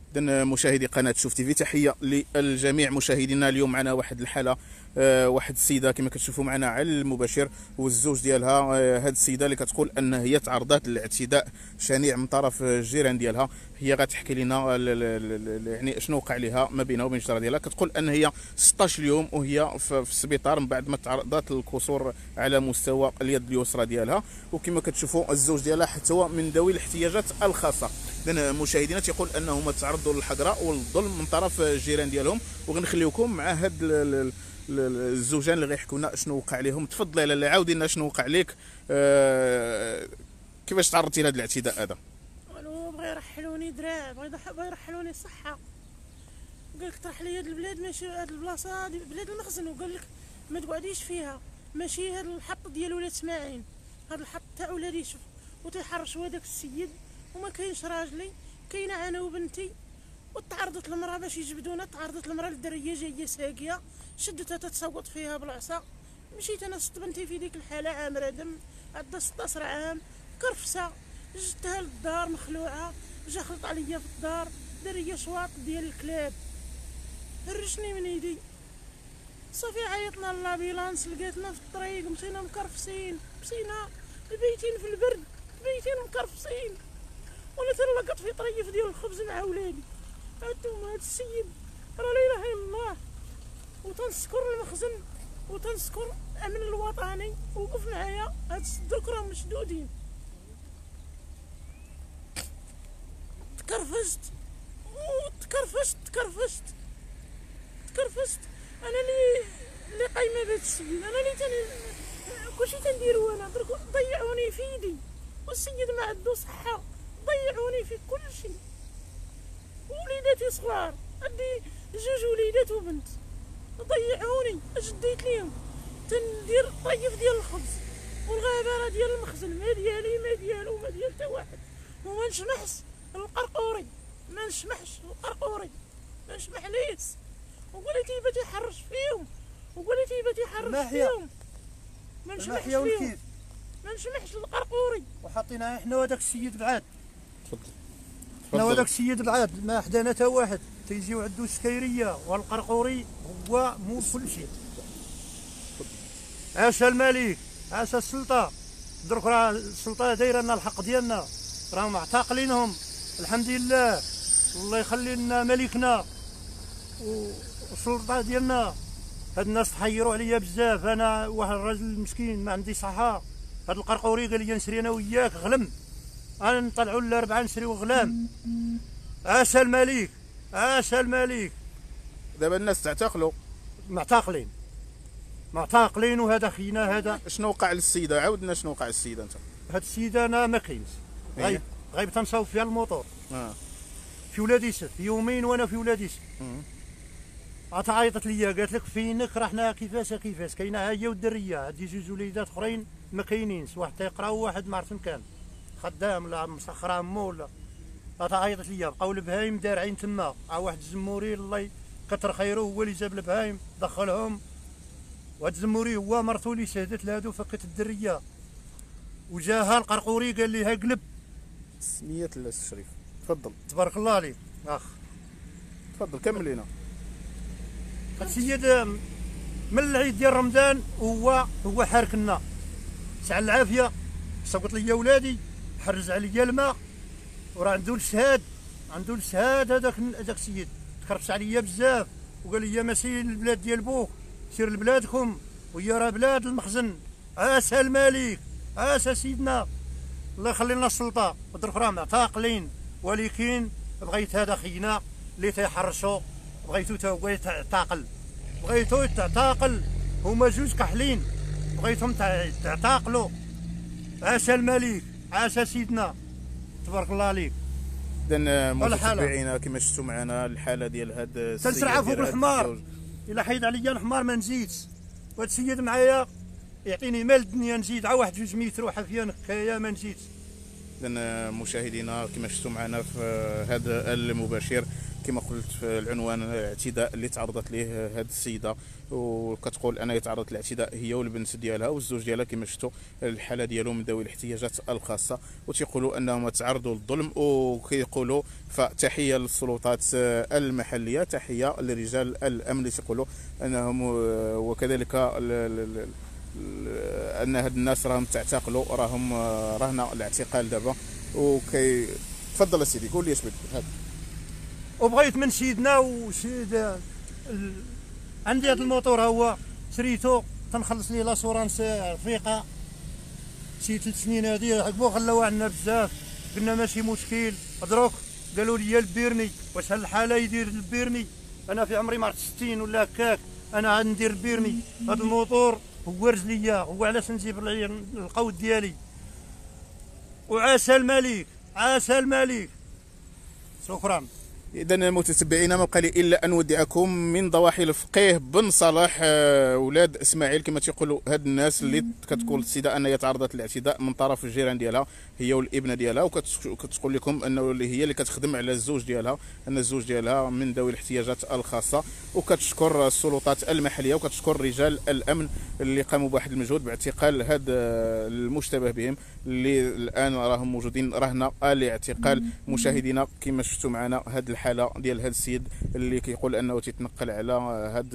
إذن مشاهدي قناة شوف تيفي، تحية للجميع مشاهدينا. اليوم معنا واحد الحالة، واحد السيدة كما كتشوفوا معنا على المباشر، والزوج ديالها. هاد السيدة اللي كتقول ان هي تعرضت لاعتداء شنيع من طرف الجيران ديالها. هي غتحكي لنا يعني شنو وقع لها ما بينها وبين الجاره ديالها. كتقول ان هي 16 يوم وهي في السبيطار من بعد ما تعرضت للكسور على مستوى اليد اليسرى ديالها. وكما كتشوفوا الزوج ديالها حتى هو من ذوي الاحتياجات الخاصه. اذا مشاهدينا تيقول انهم تعرضوا للحقره والظلم من طرف الجيران ديالهم، وغنخليوكم مع هاد الزوجان اللي غيحكوا لنا شنو وقع لهم. تفضلي لاله، عاودي لنا شنو وقع لك، كيفاش تعرضتي لهذا الاعتداء هذا؟ والو بغا يرحلوني دراع، بغا يرحلوني صحه. قال لك طرح لي هاد البلاد، ماشي هاد البلاصه هادي بلاد المخزن، وقال لك ما تقعديش فيها، ماشي هاد الحط ديال ولاد اسماعيل، هاد الحط تاع ولادي. شوف وتيحرشوا هذاك السيد وما كاينش راجلي، كاينه انا وبنتي. وتعرضت المراه باش يجبدونا، تعرضت المراه للدريه جايه ساقيه، شدتها تتصوت فيها بالعصا. مشيت انا صدت بنتي في ديك الحاله عامره دم، عندها 16 عام، كرفسه. جبتها للدار مخلوعه، جا خلط عليا في الدار، دريه شواط ديال الكلاب، هرشني من يدي. صافي عيطنا للامبيلانس، لقاتنا في الطريق، مشينا مكرفسين، مشينا بيتين في البرد، بيتين مكرفسين. وانا تلقط في طريف ديال الخبز مع ولادي. هانتوما هاد السيد راه لا اله الا الله. وتنشكر المخزن وتنشكر الامن الوطني، وقف معايا. هاد الصدوك راهم مشدودين. تكرفست تكرفست. انا اللي قايمه بهاد السيد، انا اللي كلشي تنديرو انا. درك ضيعوني في يدي، والسيد ما عنده صحه، ضيعوني في كل شيء. وليداتي صغار، عندي 2 وليدات وبنت، ضيعوني. اش ديت ليهم؟ تندير طريف ديال الخبز، والغابره ديال المخزن ما ديالي ما ديالو ما ديال حتى واحد. وما نشمحش القرقوري، ما نشمحش القرقوري، ما نشمحليش. وقوليتي بغيتي يحرش فيهم، وقوليتي بغيتي يحرش فيهم، ما نشمحش فيهم، ما نشمحش القرقوري. وحطينا احنا وهذاك السيد بعاد. تفضل. حنا وهذاك السيد بعاد ما حدانا تا واحد. تيجيو عندو السكيريه والقرقوري هو مول كل شيء. عاش الملك، عاش السلطه. درك راه السلطه دايره لنا الحق ديالنا، راهم معتقلينهم. الحمد لله، والله يخلي لنا ملكنا والسلطه ديالنا. هاد الناس تحيروا عليا بزاف. انا واحد الراجل مسكين ما عندي صحه. هاد القرقوري قال لي نشري انا وياك غلم، انا نطلعوا ل4 نشريو غلام. عاش الملك، عاش الملك. دابا الناس تعتقلوا، معتقلين. وهذا خينا هذا. شنو وقع للسيده؟ عاودنا شنو وقع للسيده انت. هاد السيده انا ما كاينش، غايب تنصاوب فيها الموطور. في ولادي 6 يومين وانا في ولادي 6. عاد عيطت ليا قالت لك فينك؟ رحنا كيفاش كاينه هي والدريه. عندي 2 وليدات اخرين ما كاينينش، واحد تيقرا وواحد ما عرفت كان خدام ولا مسخر امو ولا. عاد عيطت ليا بقاو البهايم دارعين تما. واحد الزموري الله كتر خيره هو اللي جاب البهايم دخلهم. وهاد الزموري هو مرتو اللي شهدت لهادو فكت الدريه. وجاها القرقوري قال لي ها قلب. سمية الله الشريف. تفضل. تبارك الله عليك اخ. تفضل كمل لينا. هاد السيد من العيد ديال رمضان هو حاركنا. سعى العافيه، سوقت لي ولادي، حرز عليا الماء، وراه عنده الشهاد. هذاك السيد تكرفس عليا بزاف، وقال لي ماشي البلاد ديال بوك، سير لبلادكم، وهي راه بلاد المخزن. عاش الملك، عاش سيدنا، الله يخلي لنا السلطه. ودرك راه معتقلين، ولكن بغيت هذا خينا اللي تيحرشوا، بغيتو تا هو تعتقل. هما 2 كحلين، بغيتهم تعتقلوا. عاش الملك، عاش سيدنا، تبارك الله عليك. اذا متابعينا كما شفتوا معنا الحاله ديال هاد السيد تنسرع فوق الحمار. الا حيد عليا الحمار ما نزيدش. وهاد السيد معايا يعطيني مال الدنيا نزيد عا 1 2 متر وحافيه نكايه ما نزيدش. اذا مشاهدينا كما شفتوا معنا في هذا المباشر كما قلت في العنوان الاعتداء اللي تعرضت ليه هذه السيده، وكتقول انها تعرضت للاعتداء هي والبنت ديالها والزوج ديالها كما شفتوا الحاله ديالهم من ذوي الاحتياجات الخاصه، وتيقولوا انهم تعرضوا للظلم. وكيقولوا فتحيه للسلطات المحليه، تحيه لرجال الامن اللي تيقولوا انهم وكذلك ان هاد الناس راهم تعتقلوا، راهم رهن الاعتقال دابا. تفضل سيدي قول لي اش بك هذا. وبغيت من سيدنا وسيد عندي هذا الموتور هو شريته تنخلص ليه لاسورانس رفيقه شي 3 سنين هادي، عقبو خلاو عندنا بزاف، قلنا ماشي مشكل دروك قالوا لي البيرمي، واش هالحاله يدير البيرمي؟ انا في عمري ما عرفت 60 ولا هكاك، انا غندير البيرمي. هذا الموتور هو رجليا، هو علاش نجيب القود ديالي. وعاش الملك، عاش الملك. شكرا. إذا المتتبعين ما بقى لي الا ان نودعكم من ضواحي الفقيه بن صلاح، ولاد اسماعيل كما تيقولوا هاد الناس اللي كتقول السيده انها تعرضت للاعتداء من طرف الجيران ديالها هي والابنه ديالها، وكتقول لكم انه هي اللي كتخدم على الزوج ديالها، ان الزوج ديالها من ذوي الاحتياجات الخاصه، وكتشكر السلطات المحليه وكتشكر رجال الامن اللي قاموا بواحد المجهود باعتقال هاد المشتبه بهم اللي الان راهم موجودين رهن الاعتقال. مشاهدينا كما شفتوا معنا هاد الحاله ديال هذا السيد اللي كيقول انه تيتنقل على هذا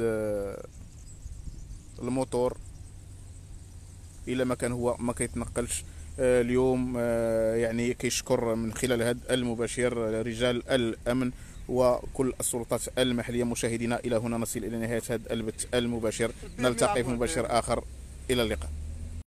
الموتور الى مكان هو ما كيتنقلش. اليوم يعني كيشكر من خلال هذا المباشر رجال الامن وكل السلطات المحليه. مشاهدينا الى هنا نصل الى نهايه هذا البث المباشر، نلتقي في مباشر اخر، الى اللقاء.